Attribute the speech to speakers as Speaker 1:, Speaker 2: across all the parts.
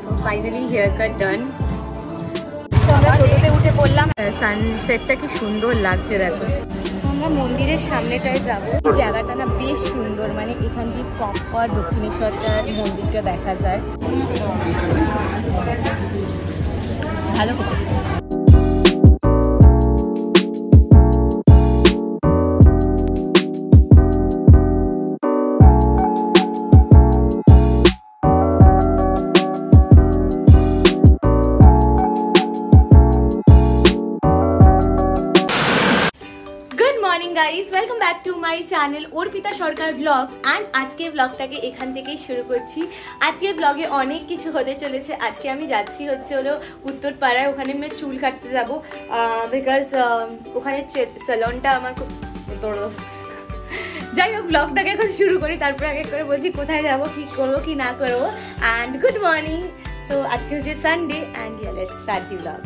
Speaker 1: So finally haircut done. So আমরা টোটোতে উঠে পড়লাম। সানসেটটা কি সুন্দর লাগছে দেখো। আমরা মন্দিরের সামনেটায় যাবো। এই জায়গাটা না বেশ সুন্দর, মানে এখান দিয়ে প্রপার দক্ষিণেশ্বরটার মন্দিরটা দেখা যায়। ভালো। Guys welcome back to my channel Arpita Sarkar vlogs and आज के ब्लगटाके एखान থেকেই শুরু করছি। আজকের ব্লগে অনেক কিছু হতে চলেছে। আজকে আমি যাচ্ছি হলো উত্তরপাড়ায়, ওখানে আমি চুল কাটতে যাব বিকজ ওখানে সেলনটা আমার খুব যাই হোক ব্লগটাকে এখন শুরু করি, তারপর আগে করে বলছি কোথায় যাব, কি করবো কি না করবো। And good morning. সো আজকে হচ্ছে Sunday and let's start the vlog.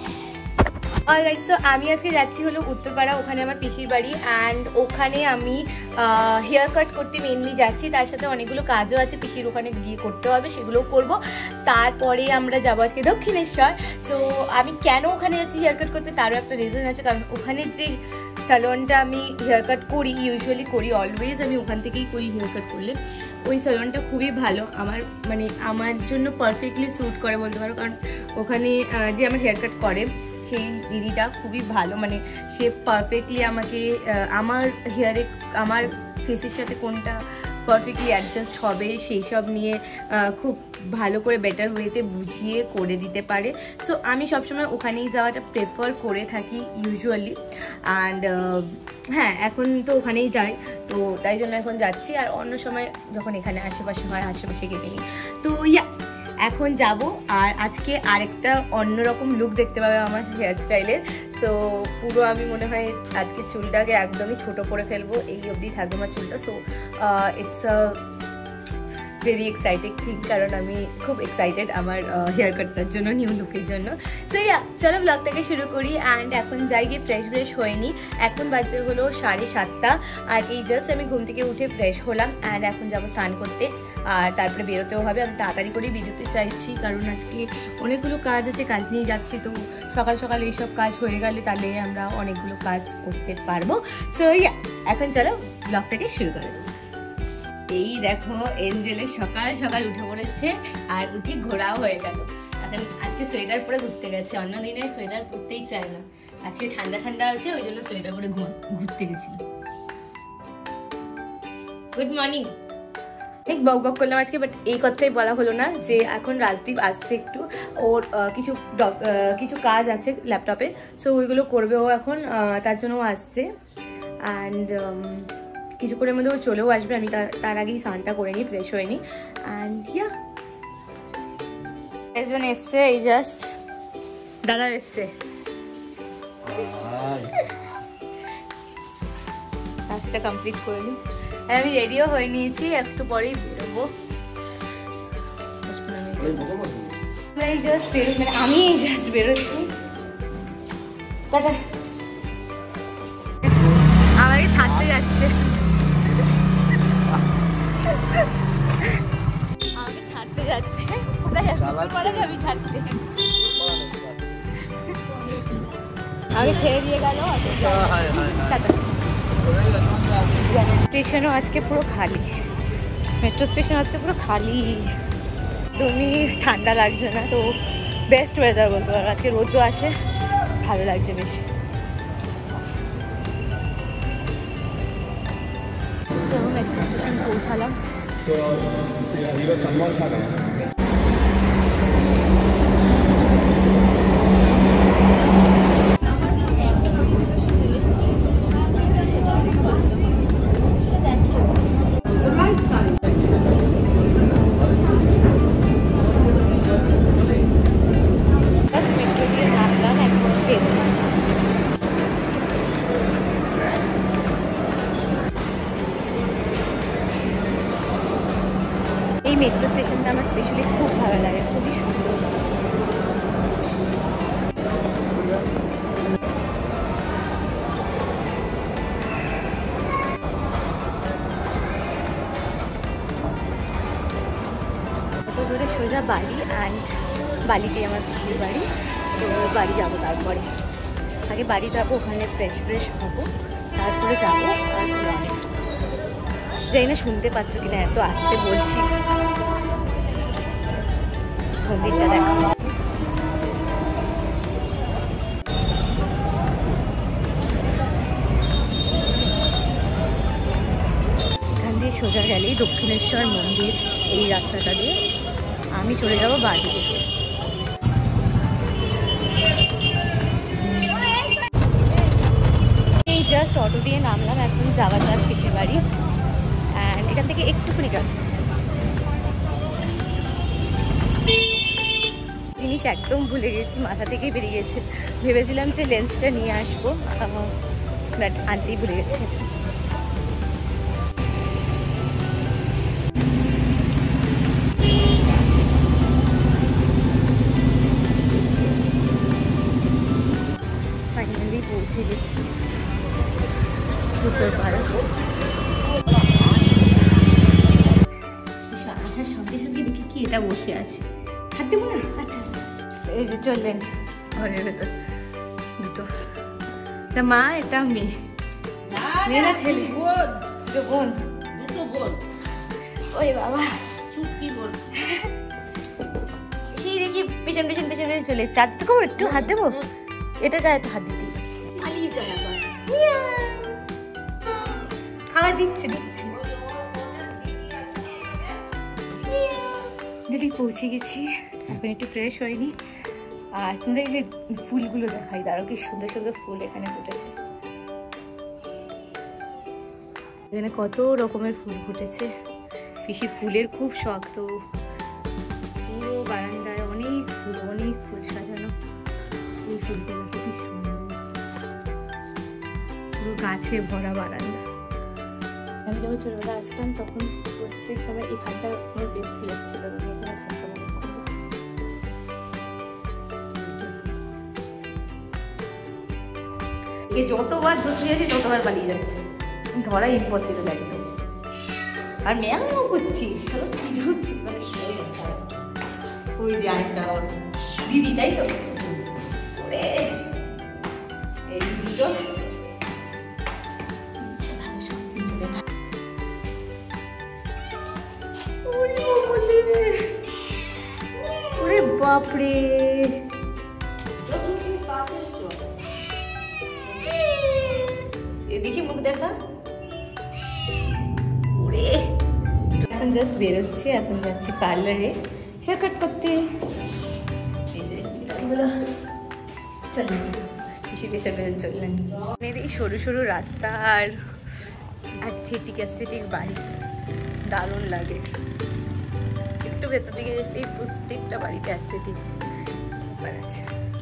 Speaker 1: Alright, so আমি আজকে যাচ্ছি হলো উত্তরপাড়া, ওখানে আমার পিসির বাড়ি। অ্যান্ড ওখানে আমি হেয়ার কাট করতে মেনলি যাচ্ছি, তার সাথে অনেকগুলো কাজও আছে পিসির ওখানে গিয়ে করতে হবে, সেগুলোও করব। তারপরে আমরা যাবো আজকে দক্ষিণেশ্বর। সো আমি কেন ওখানে যাচ্ছি হেয়ার কাট করতে তারও একটা রিজন আছে, কারণ ওখানে যে স্যালনটা আমি হেয়ার কাট করি, ইউজুয়ালি করি, অলওয়েজ আমি ওখান থেকেই করি হেয়ার কাট করলে। ওই স্যালনটা খুবই ভালো, আমার মানে আমার জন্য পারফেক্টলি স্যুট করে বলতে পারো, কারণ ওখানে যে আমার হেয়ার কাট করে সেই দিদিটা খুবই ভালো, মানে সে পারফেক্টলি আমাকে আমার হেয়ারে আমার ফেসের সাথে কোনটা পারফেক্টলি অ্যাডজাস্ট হবে সেই সব নিয়ে খুব ভালো করে বেটার ওয়েতে বুঝিয়ে করে দিতে পারে। সো আমি সবসময় ওখানেই যাওয়াটা প্রেফার করে থাকি ইউজুয়ালি। অ্যান্ড হ্যাঁ, এখন তো ওখানেই যাই, তো তাই জন্য এখন যাচ্ছি। আর অন্য সময় যখন এখানে আশেপাশে হয় আশেপাশে কেটে নিই। তো এখন যাব। আর আজকে আরেকটা অন্যরকম লুক দেখতে পাবে আমার হেয়ার স্টাইলের। সো পুরো আমি মনে হয় আজকে চুলটাকে একদমই ছোট করে ফেলবো, এই অবধি থাকবে আমার চুলটা। So it's a very excited thing, কারণ আমি খুব এক্সাইটেড আমার হেয়ার কাটটার জন্য, নিউ লুকের জন্য। সো চলো ব্লগটাকে শুরু করি। অ্যান্ড এখন যাই গিয়ে ফ্রেশ হয়নি, এখন বাজে হলো 7:30। আর এই জাস্ট আমি ঘুম থেকে উঠে ফ্রেশ হলাম। অ্যান্ড এখন যাবো স্নান করতে, আর তারপরে বেরোতেও হবে। আমি তাড়াতাড়ি করেই বেরোতে চাইছি, কারণ আজকে অনেকগুলো কাজ আছে, কাজ নিয়ে যাচ্ছি। তো সকাল সকাল এইসব কাজ হয়ে গেলে তাহলে আমরা অনেকগুলো কাজ করতে পারবো। সো এখন চলো ব্লগটাকে শুরু করা যাক। এই দেখো এঞ্জেলের সকাল সকাল উঠে পড়েছে, আর উঠে ঘোরাও হয়ে গেল। এখন আজকে সোয়েটার পরে ঘুরতে গেছে, অন্য দিনে সোয়েটার পরতেই চায় না, আজকে ঠান্ডা ঠান্ডা আছে ওই জন্য সোয়েটার পরে ঘুরতে গেছিল। Good morning. ঠিক বক বক করলাম আজকে, বাট এই কথাই বলা হলো না যে এখন রাজদীপ আসছে, একটু ওর কিছু কাজ আছে ল্যাপটপে, সো ওইগুলো করবে ও এখন, তার জন্য ও আসছে। অ্যান্ড কিছুক্ষণের মধ্যে ও চলেও আসবে, আমি তার আগেই স্নানটা করে নিই, ফ্রেশ হয়ে নিই। অ্যান্ড একজন এসছে, এই জাস্ট দাদা এসছে, কাজটা কমপ্লিট করে নিই। আর আমি রেডিও হয়ে নিয়েছি, একটু পরেই বেরোবো। আমি এই জাস্ট বেরোচ্ছি। দাদা আমাকে ছাড়তে যাচ্ছে, আমাকে ছাড়তে যাচ্ছে। কোথায় যাবি ছাড়তে? আমাকে ছেড়ে দিয়ে গেল। স্টেশনও আজকে পুরো খালি, মেট্রো স্টেশন আজকে পুরো খালি, তুমি ঠান্ডা লাগছে না, তো বেস্ট ওয়েদার বলতে পারো। আজকে রোদও আছে, ভালো লাগছে বেশ। মেট্রো স্টেশন পৌঁছালাম। এই মেট্রো স্টেশনটা আমার স্পেশালি খুব ভালো লাগে, খুবই সুন্দর। ধরে সোজা বাড়ি, অ্যান্ড বাড়িতেই আমার পিসির বাড়ি। তো বাড়ি যাবো, তারপরে আগে বাড়ি যাবো, ওখানে ফ্রেশ হবো, তারপরে যাবো সালনে। যাই না শুনতে পাচ্ছ কিনা, এত আসতে বলছি। মন্দিরটা দেখো, এখান দিয়ে সোজা গেলেই দক্ষিণেশ্বর মন্দির। এই রাস্তাটা দিয়ে আমি চলে যাবো বাড়িতে। এই জাস্ট অটো দিয়ে নামলাম, এখন যাওয়া যাক পিসির বাড়ি। অ্যান্ড এখান থেকে একটুখানি রাস্তা। জিনিস একদম ভুলে গেছি, মাথা থেকেই বেরিয়ে গেছে। ভেবেছিলাম যে লেন্সটা নিয়ে আসবো, বাট আনতেই ভুলে গেছি। ফাইনালি পৌঁছে গেছি উত্তরপাড়া। আসার সঙ্গে সঙ্গে দেখি কি এটা বসে আছে, হাত দেবো না। আচ্ছা, এই যে চললেন ঘরের ভেতর দুটো, এটা মা, এটা মেয়ে। মেয়ে না ছেলে? বোন। ওই বাবা,
Speaker 2: চুটকি বোন।
Speaker 1: সেই দেখি পেছন চলে এসছে। হাত দেবো, একটু হাত দেবো, এটা গায়ে হাত দিতে পালিয়ে যায় আবার। খাওয়া দিচ্ছে। দিদি পৌঁছে গেছি, এখন একটু ফ্রেশ হয়নি। আর তোমাদেরকে ফুলগুলো দেখাই, তারও কি সুন্দর সুন্দর ফুল এখানে ফুটেছে। এখানে কত রকমের ফুল ফুটেছে। পিসির ফুলের খুব শখ, তো পুরো বারান্দায় অনেক ফুল সাজানো। এই ফুলগুলো খুবই সুন্দর, পুরো গাছে ভরা বারান্দা। আমি যখন ছোটবেলা আসতাম তখন প্রত্যেক সময় এখানটা আমার বেস্ট প্লেস ছিল, আমি এখানে থাকতাম অনেকক্ষণ। যতবার ধরতে যাচ্ছি ততবার পালিয়ে যাচ্ছে, ধরা ইম্পসিবল একদম। আর মেয়াও করছি ওই যে আরেকটা ওর দিদি, তাই তো? ওরে এই দিদিটা ওরে বাপরে, এদিকে মুখ দেখা। ওরে এখন জাস্ট বেরোচ্ছি, এখন যাচ্ছি পার্লারে হেয়ার কাট করতে। এই যে চললেন পিসি পেছন চললেন। এই সরু সরু রাস্তা আর অ্যাস্থেটিক বাড়ি দারুণ লাগে। একটু ভেতর দিকে আসলে প্রত্যেকটা বাড়িতে অ্যাস্থেটিক ব্যাপার আছে।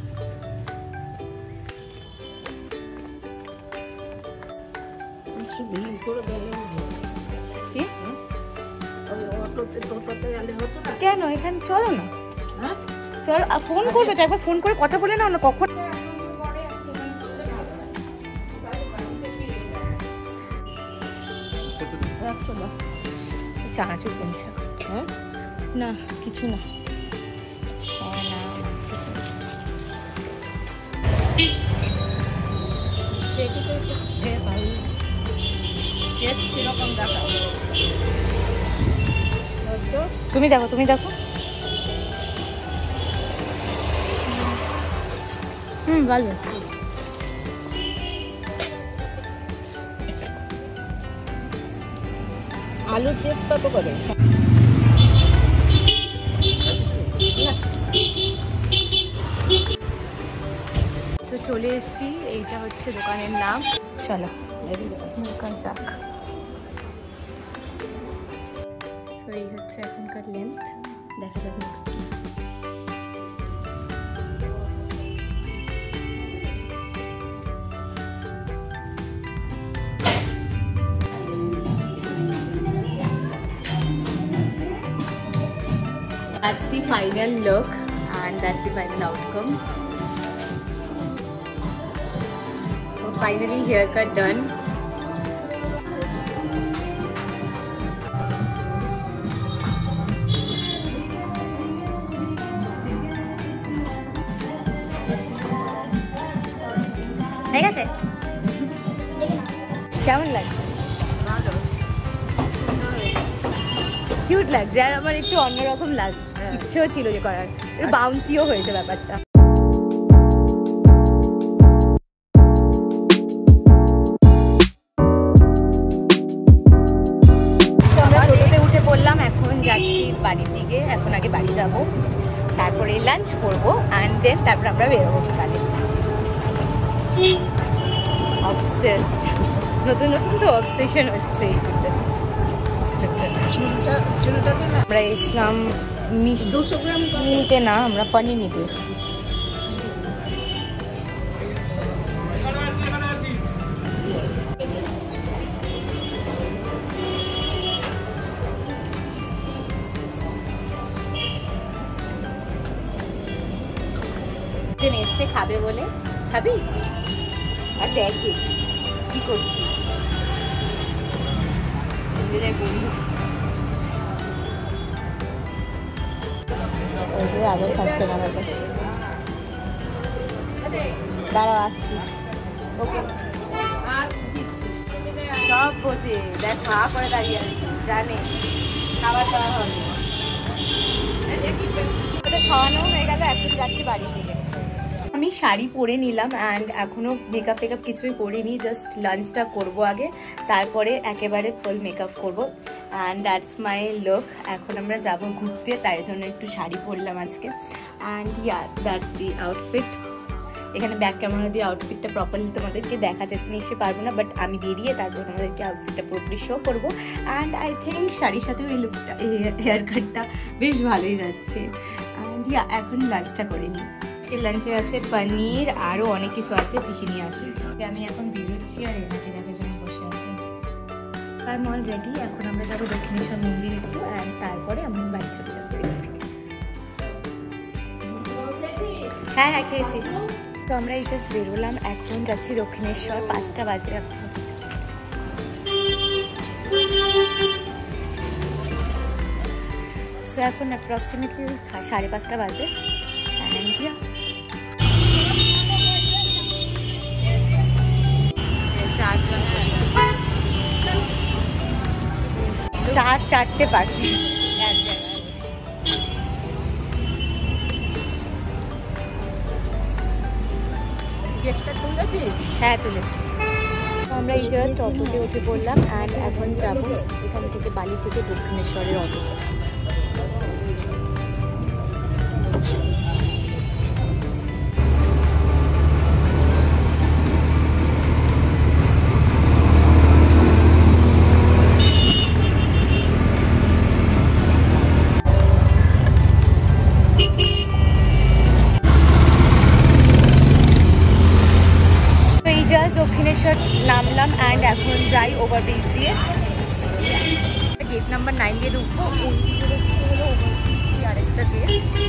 Speaker 1: কেন এখানে চলো না, চলো ফোন করবে তো, একবার ফোন করে কথা বলে নাও না কখন। চানাচুর কিনছে, না কিছু না। তুমি দেখো ভালো। আলুর টেস্ট কত করে? তো চলে এসেছি, এইটা হচ্ছে দোকানের নাম। চলো দোকান যাক। সো এই হচ্ছে এখনকার লেন্থ, দেখা যাক next. That's the final look and that's the final outcome. So finally haircut done. ঠিক আছে কেমন লাগছে কিউট লাগছে আর আমার একটু অন্যরকম ইচ্ছেও ছিল যে করার একটু বাউন্সিও হয়েছে ব্যাপারটা বললাম এখন যাচ্ছি বাড়ির দিকে এখন আগে বাড়ি যাব তারপরে লাঞ্চ করবো অ্যান্ড দেন তারপর আমরা বেরোবো কালে অবসেসড নতুন নতুন তো অবসেশন হচ্ছে এই চুলটাতে আমরা ইসলাম 200 গ্রাম নিতে না আমরা পনির নিতে এসেছি এসছে খাবে বলে খাবি আর দেখে কি করছি আদর খাচ্ছে না দাঁড়াও আসছি ওকে সব বোঝে দেখ মা করে দাঁড়িয়ে জানে খাবার দাওয়া হবে খাওয়ানো হয়ে গেল এখন যাচ্ছি বাড়ি থেকে আমি শাড়ি পরে নিলাম অ্যান্ড এখনও মেকআপ টেকআপ কিছুই করিনি জাস্ট লাঞ্চটা করবো আগে তারপরে একেবারে ফুল মেকআপ করবো অ্যান্ড দ্যাটস মাই লুক এখন আমরা যাব ঘুরতে তাই জন্য একটু শাড়ি পরলাম আজকে and yeah that's the outfit এখানে ব্যাক ক্যামেরা দিয়ে আউটফিটটা প্রপারলি তোমাদেরকে দেখাতে নিশ্চয়ই পারবো না বাট আমি বেরিয়ে তারপর তোমাদেরকে আউটফিটটা পুরোপুরি শো করবো অ্যান্ড আই থিঙ্ক শাড়ির সাথেও এই লুকটা হেয়ার কাটটা বেশ ভালোই যাচ্ছে অ্যান্ড ইয়া এখন লাঞ্চটা করে নিই আজকে লাঞ্চে আছে পনির আরও অনেক কিছু আছে পিসি নিয়ে আসি আমি এখন বেরোচ্ছি আর এনাকে দেখার জন্য বসে আছি আর মল রেডি এখন আমরা যাবো দক্ষিণেশ্বর মন্দির একটু অ্যান্ড তারপরে আমি বাড়ি চলে যাবো হ্যাঁ হ্যাঁ খেয়েছি তো আমরা এই জাস্ট বেরোলাম এখন যাচ্ছি দক্ষিণেশ্বর 5টা বাজে সো এখন অ্যাপ্রক্সিমেটলি 5:30 বাজে চারটে পার্টি হ্যাঁ তুলেছি আমরা এই জাস্ট অটোতে উঠে পড়লাম অ্যান্ড এখন যাবো এখান থেকে বালি থেকে দক্ষিণেশ্বরের অটোতে দক্ষিণেশ্বর নামলাম অ্যান্ড এখন যাই ওভারব্রিজ দিয়ে গেট নাম্বার 9 দিয়ে ঢুকবো হলো আরেকটা গেট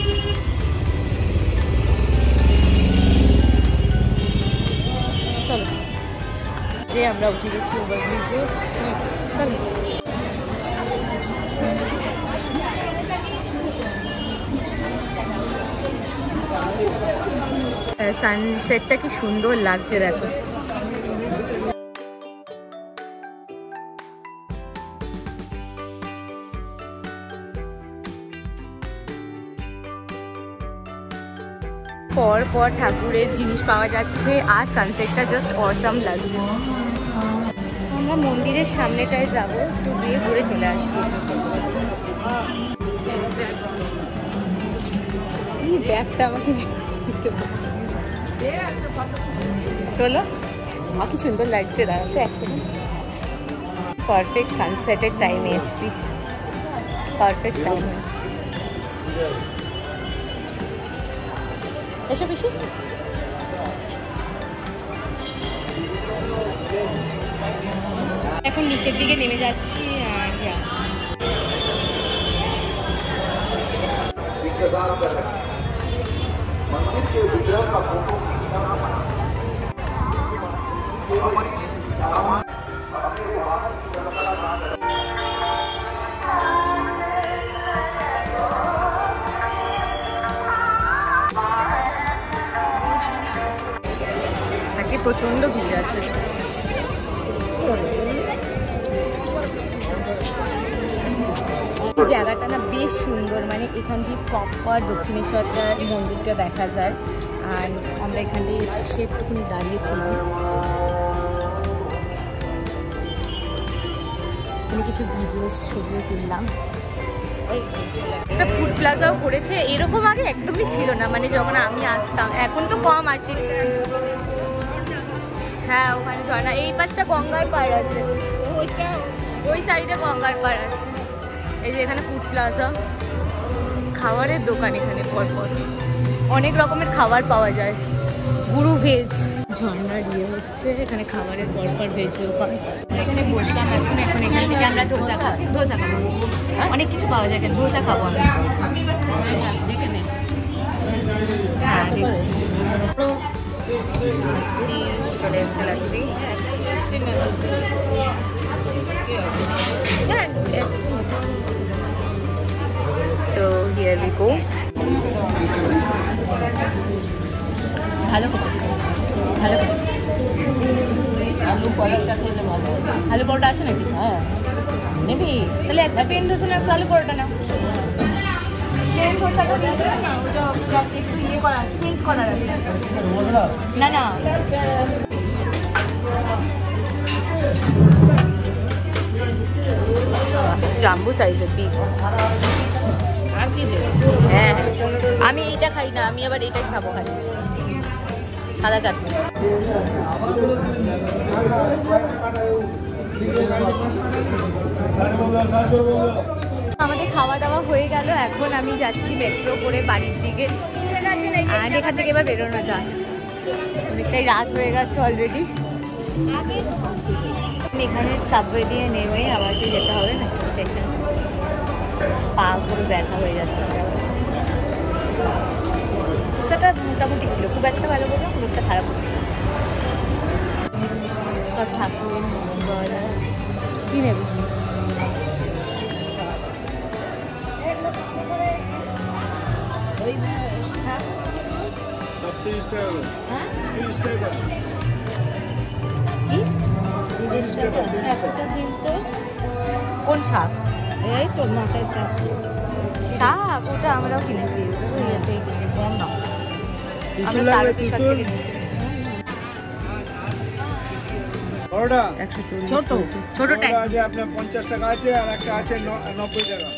Speaker 1: চলো যে আমরা উঠে গেছি ওভারব্রিজে চলো সানসেটটা কি সুন্দর লাগছে দেখো পর পর ঠাকুরের জিনিস পাওয়া যাচ্ছে আর সানসেটটা জাস্ট অসাম লাগছে আমরা মন্দিরের সামনেটায় যাব একটু গিয়ে ঘুরে চলে আসবো ব্যাগটা আমাকে তোলো আমার কি সুন্দর লাগছে দাঁড়াতে এক সেকেন্ড পারফেক্ট সানসেটের টাইমে এসেছি পারফেক্ট টাইমে এসেছি এসো বেশি এখন নিচের দিকে নেমে যাচ্ছি আর প্রচন্ড ভিড় আছে। জায়গাটা না বেশ সুন্দর, মানে এখান দিয়ে প্রপার দক্ষিণেশ্বরটার মন্দিরটা দেখা যায়। আর আমরা এখান দিয়ে এসে একটুখানি দাঁড়িয়েছিলাম, এখানে কিছু ভিডিওস ছবিও তুললাম। একটা ফুড প্লাজাও করেছে, এরকম আগে একদমই ছিল না, মানে যখন আমি আসতাম। এখন তো কম আসি। হ্যাঁ ওখানে ঝর্ণা, এই পাশটা গঙ্গার পাড় আছে, ওইটা ওই সাইডে গঙ্গার পাড় আছে। এই যে এখানে ফুড প্লাজা, খাবারের দোকান, এখানে পরপর অনেক রকমের খাবার পাওয়া যায়। গুরু ভেজ ঝর্ণার ইয়ে হচ্ছে, এখানে খাবারের পরপর ভেজ দোকান। এখানে বসলাম এখন, এখান থেকে আমরা ধোসা খাবো। অনেক কিছু পাওয়া যায় এখানে, ধোসা খাবো আমি। হ্যাঁ দেখছি, চলে এসছে lassi. So here we go. ভালো ভালো
Speaker 2: আলু পরোটা খেলে ভালো।
Speaker 1: আলু পরোটা আছে নাকি?
Speaker 2: হ্যাঁ নেবি?
Speaker 1: তাহলে একটা প্লেন ধোসা না, আলু পরোটা না। প্লেন ধোসাটা দিয়ে দেবে না, ওটা একটু ইয়ে করা আছে, চেঞ্জ করার আছে। না না জাম্বু সাইজের পিস।
Speaker 2: আর কি দেবে?
Speaker 1: হ্যাঁ আমি এইটা খাই না, আমি আবার এইটাই খাবো, খালি সাদা চাটনি। আমাদের খাওয়া দাওয়া হয়ে গেল, এখন আমি যাচ্ছি মেট্রো করে বাড়ির দিকে। আর এখান থেকে এবার বেরোনো যায়, অনেকটাই রাত হয়ে গেছে অলরেডি। এখানে সাবওয়ে দিয়ে নেমে আবার যেতে হবে মেট্রো স্টেশন। পা পুরো ব্যথা হয়ে যাচ্ছে। সেটা মোটামুটি ছিল, খুব একটা ভালো বলবো, খুব একটা খারাপ ছিল। সব ঠাকুর পাওয়া যায়। কী নেবে? কোন শাক?
Speaker 2: এই তো মাথায় শাক।
Speaker 1: শাক ওটা আমরাও কিনেছি, আমরা তারকের শাক থেকে কিনেছি। ছোট ছোট আছে
Speaker 3: আপনার 50 টাকা আছে, আর একটা আছে 90 টাকা।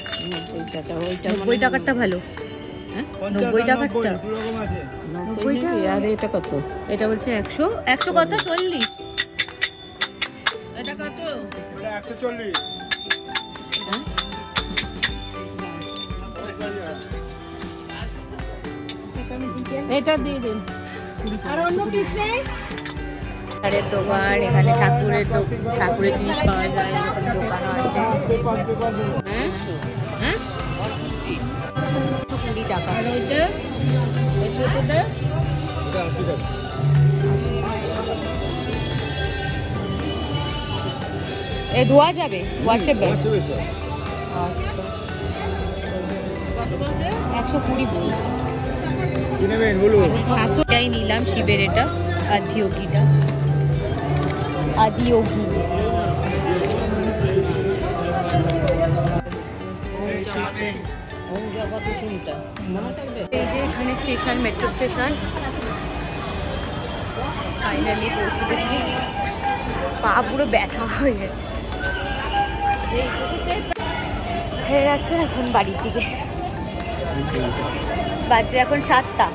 Speaker 1: 90 টাকারটা ভালো। 90 টাকারটা
Speaker 3: আছে।
Speaker 2: 90 টাকা। আর এটা কত?
Speaker 1: এটা বলছে 100 কত? 40।
Speaker 2: এটা কত?
Speaker 3: এটা 140।
Speaker 2: এটা দিয়ে দিন। আর অন্য পিস নেই?
Speaker 1: ঠাকুরের দোকান, এখানে ঠাকুরের জিনিস পাওয়া যায়, এরকম দোকানও আছে।
Speaker 2: হ্যাঁ
Speaker 1: 20 টাকা।
Speaker 2: আর ওইটা ওই ছোটটা
Speaker 3: এটা 80 টাকা।
Speaker 1: এ ধোয়া যাবে, ওয়াশের ব্যাগ।
Speaker 3: আচ্ছা
Speaker 2: কত বলছে?
Speaker 1: 120 বলছে।
Speaker 3: কি নেবেন বলুন?
Speaker 1: এটাই নিলাম, শিবের এটা আদিয়োগিটা, আদিয়োগি। এই যে এখানে স্টেশন, মেট্রো স্টেশন। ফাইনালি পৌঁছে গেছি, পা পুরো ব্যথা হয়ে গেছে। এখন বাড়ির দিকে বাজে এখন 7টা।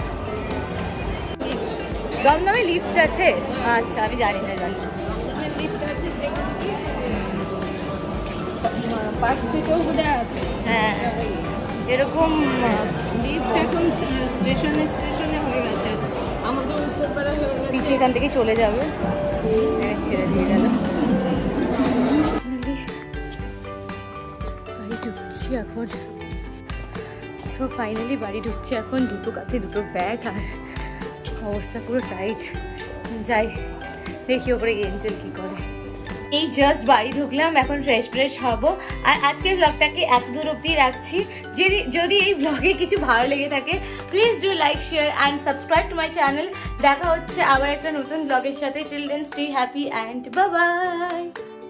Speaker 1: দমদমে লিফট আছে? আচ্ছা আমি জানি না।
Speaker 2: লিফট আছে, পাঁচ ফিটও বোধহয় আছে।
Speaker 1: হ্যাঁ এরকম
Speaker 2: লিফট এখন স্টেশনে হয়ে গেছে। আমাদের উত্তরপাড়া হয়ে গেছে।
Speaker 1: পিছিয়ে এখান থেকে চলে যাবে, ছেড়ে দিয়ে গেল। বাড়ি ঢুকছি এখন। সো ফাইনালি বাড়ি ঢুকছি এখন, দুটো কাঁধে দুটো ব্যাগ, আর অবস্থা পুরো টাইট। যাই দেখি ওপরে এঞ্জেল কি করে। এই জাস্ট বাড়ি ঢুকলাম, এখন ফ্রেশ হব। আর আজকের ব্লগটাকে এত দূর অবধি রাখছি। যদি এই ব্লগে কিছু ভালো লেগে থাকে please do like, share and subscribe to my channel. দেখা হচ্ছে আবার একটা নতুন ব্লগের সাথে। Till then stay happy and bye by.